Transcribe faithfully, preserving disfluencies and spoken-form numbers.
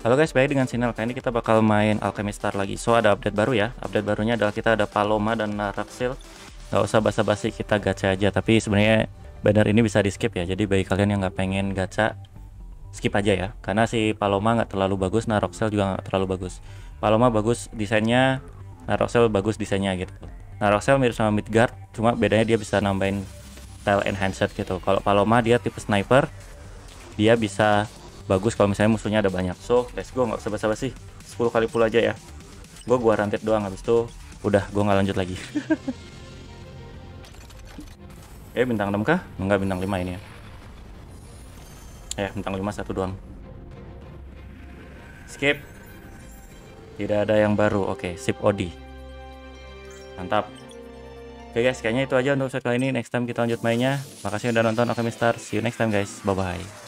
Halo guys, baik dengan Sinel. Kali ini kita bakal main Alchemy Star lagi. So ada update baru ya. Update barunya adalah kita ada Paloma dan Naraxil. Gak usah basa-basi, kita gacha aja. Tapi sebenarnya banner ini bisa di skip ya. Jadi bagi kalian yang nggak pengen gacha, skip aja ya. Karena si Paloma nggak terlalu bagus, Naraxil juga nggak terlalu bagus. Paloma bagus desainnya, Naraxil bagus desainnya gitu. Naraxil mirip sama Midgard, cuma bedanya dia bisa nambahin tile enhanced gitu. Kalau Paloma dia tipe sniper, dia bisa bagus kalau misalnya musuhnya ada banyak. So let's go, nggak usah basa-basi, sepuluh kali pull aja ya. Gue gua ranted doang, habis itu udah gue nggak lanjut lagi. Eh bintang enam kah? Enggak, bintang lima ini ya. Eh bintang lima satu doang. Skip. Tidak ada yang baru. Oke, sip Odi. Mantap. Oke guys, kayaknya itu aja untuk episode kali ini. Next time kita lanjut mainnya. Makasih udah nonton Alchemy Star. See you next time guys. Bye bye.